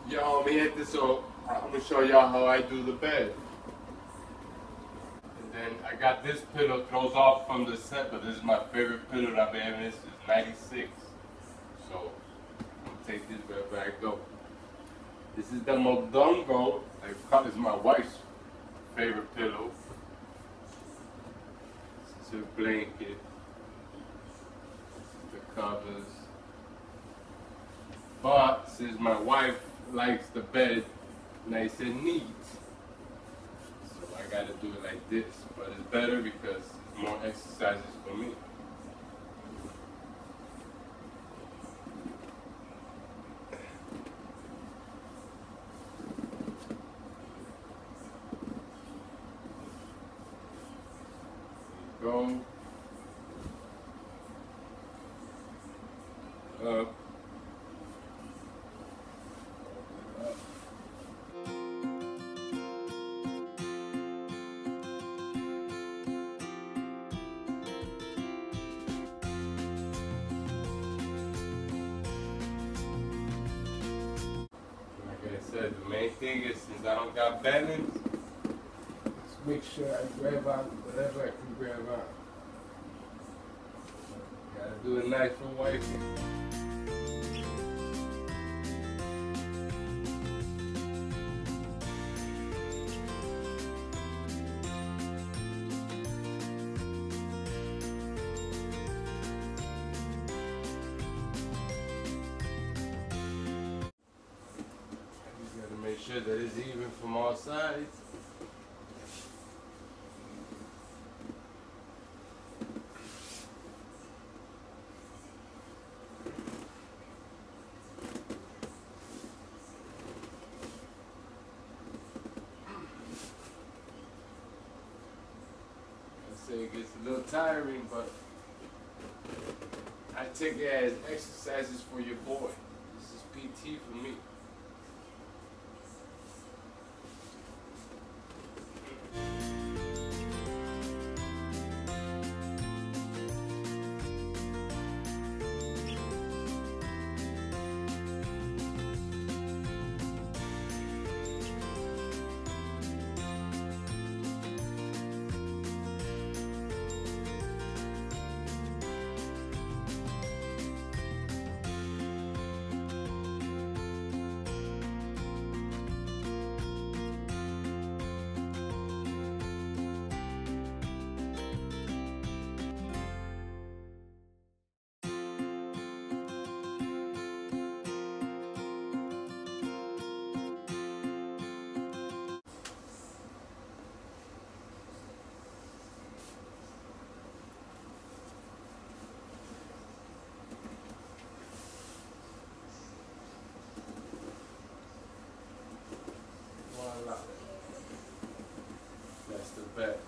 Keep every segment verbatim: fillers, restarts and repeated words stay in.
Yo, mi gente, so I'm gonna show y'all how I do the bed. And then I got this pillow, throws off from the set, but this is my favorite pillow that I've been having. This is ninety-six. So I'm gonna take this wherever I go. This is the Mondongo. It's my wife's favorite pillow. This is her blanket. The covers. But since my wife likes the bed nice and neat, so I gotta do it like this. But it's better because it's more exercises for me. Go up. Said the main thing is, since I don't got balance, just make sure I grab out whatever I can grab out. Gotta do it nice for wifey. Make sure that it's even from all sides. I say it gets a little tiring, but I take it as exercises for your boy. This is P T for me. That's the back.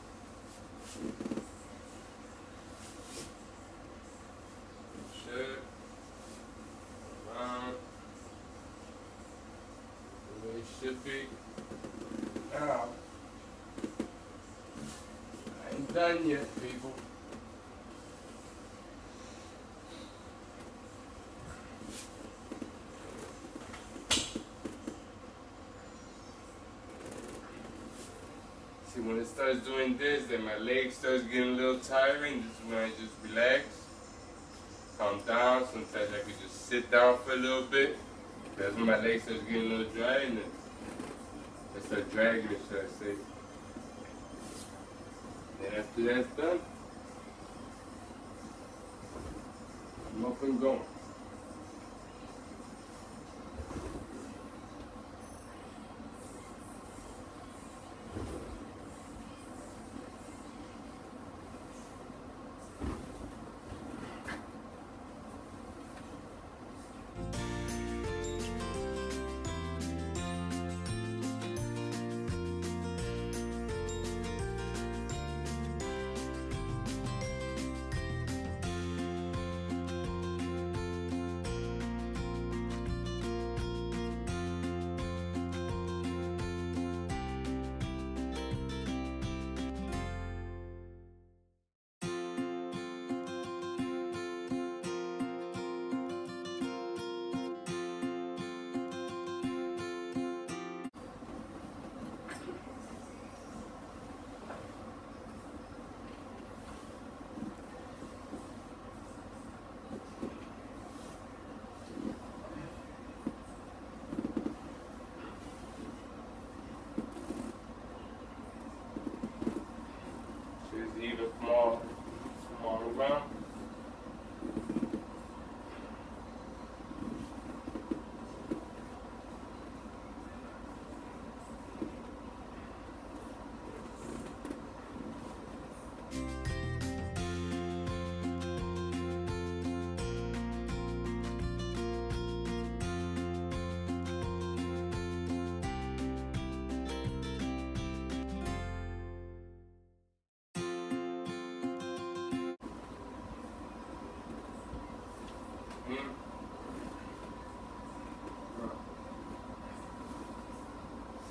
Shirt. Around. The way it should be. Now, I ain't done yet, people. See, when it starts doing this, then my leg starts getting a little tiring. This is when I just relax, calm down. Sometimes I can just sit down for a little bit. That's when my leg starts getting a little dry, and then I start dragging it, should I say. Then after that's done, I'm up and going.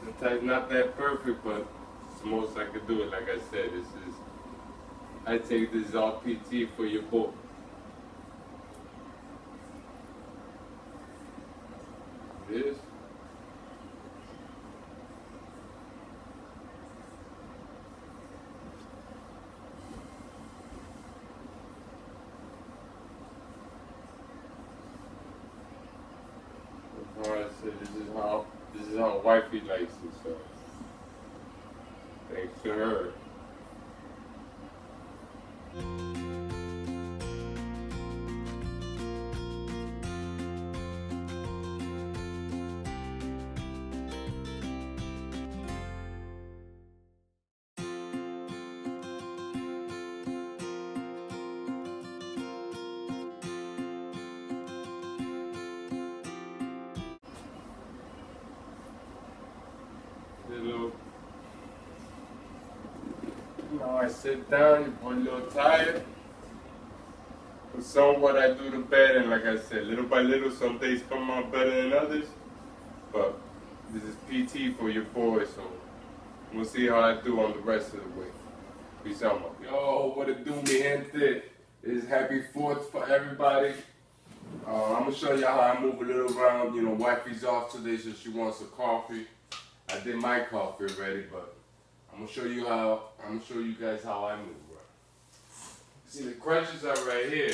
Sometimes not that perfect, but it's the most I could do it. Like I said, this is, I take this all P T for your boy. This. I said, this is how this is how wifey likes it, so thanks to her. Little, you know, I sit down, you boy a little tired. But somewhat I do the bed, and like I said, little by little, some days come out better than others. But this is P T for your boy, so we'll see how I do on the rest of the way. Peace out, my yo, what it do, mi gente? It's happy fourth for everybody. Uh, I'm gonna show y'all how I move a little around. You know, wifey's off today, so she wants a coffee. I did my coffee already, but I'm gonna show you how. I'm gonna show you guys how I move. Right? See, the crutches are right here,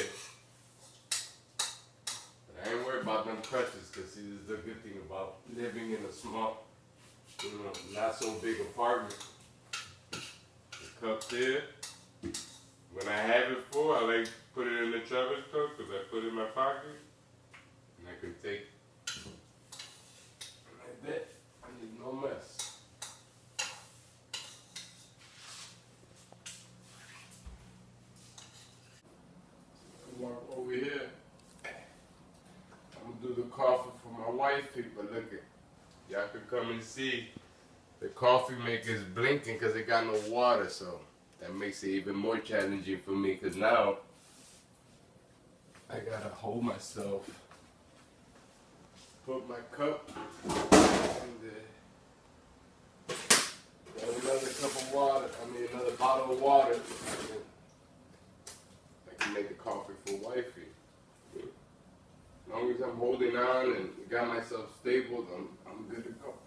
but I ain't worried about them crutches, cause see, this is the good thing about living in a small, you know, not so big apartment. The cups here. When I have it full, I like to put it in the travel cup, cause I put it in my pocket, and I can take like that. No mess. Walk over here. I'm gonna do the coffee for my wifey, but look at, y'all can come and see the coffee maker is blinking because it got no water, so that makes it even more challenging for me because now I gotta hold myself, put my cup in the another cup of water, I mean another bottle of water. I can make the coffee for wifey. As long as I'm holding on and got myself stable, I'm, I'm good to go.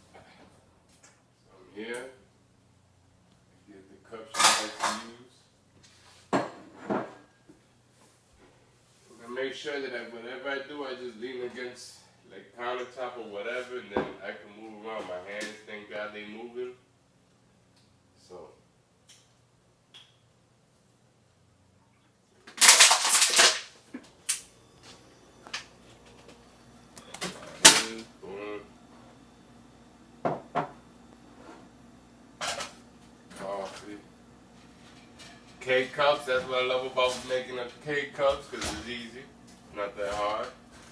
So I'm here. Get the cup she likes to use. I'm gonna make sure that I, whatever I do, I just lean against like countertop or whatever, and then I can move around. My hands, thank God they moving. So, boom. Coffee. K-cups, that's what I love about making up K-cups, because it's easy, not that hard.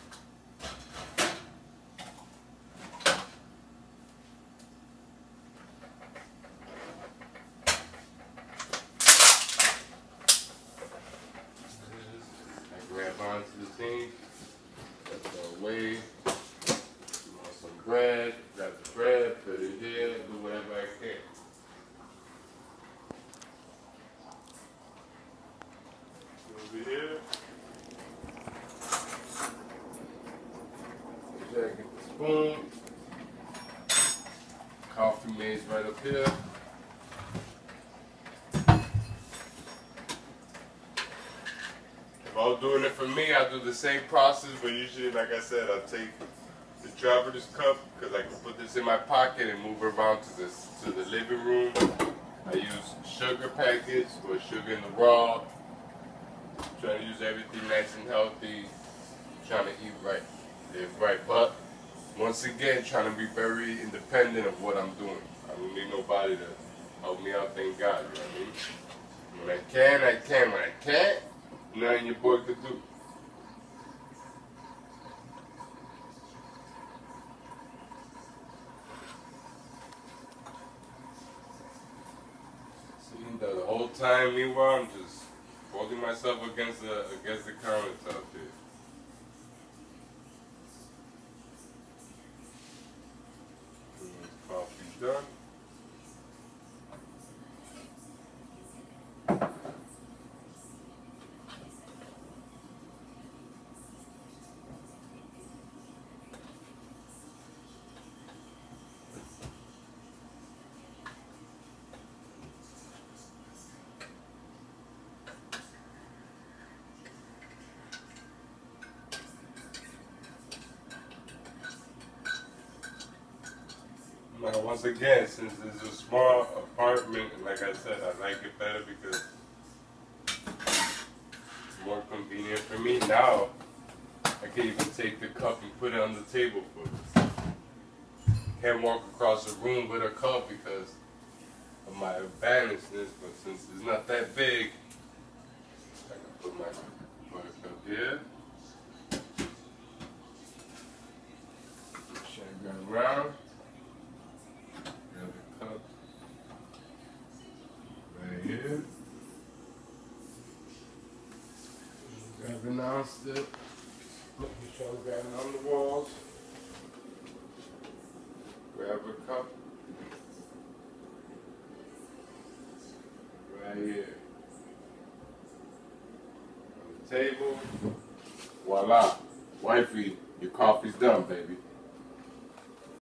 Onto the thing, that's the way. You want some bread, grab the bread, put it here, do whatever I can. Over here. Make sure I get the spoon. Coffee made's right up here. If I was doing it for me, I'll do the same process, but usually, like I said, I'll take the traveler's cup, because I can put this in my pocket and move around to, this, to the living room. I use sugar packets or sugar in the raw. Trying to use everything nice and healthy. Trying to eat right, live right. But, once again, trying to be very independent of what I'm doing. I don't need nobody to help me out, thank God, you know what I mean? When I can, I can. When I can't, nothing your boy could do. See, the whole time, meanwhile, I'm just holding myself against the against the countertop here. Mm, coffee. Now, once again, since it's a small apartment, and like I said, I like it better because it's more convenient for me. Now, I can even take the cup and put it on the table for us. Can't walk across the room with a cup because of my advantageness, but since it's not that big, I can put my butter cup here. Shake that around. Grab the cup right here. Grab the non-stick. Making sure I'm grabbing on the walls. Grab a cup. Right here. On the table. Voila. Wifey, your coffee's done, baby.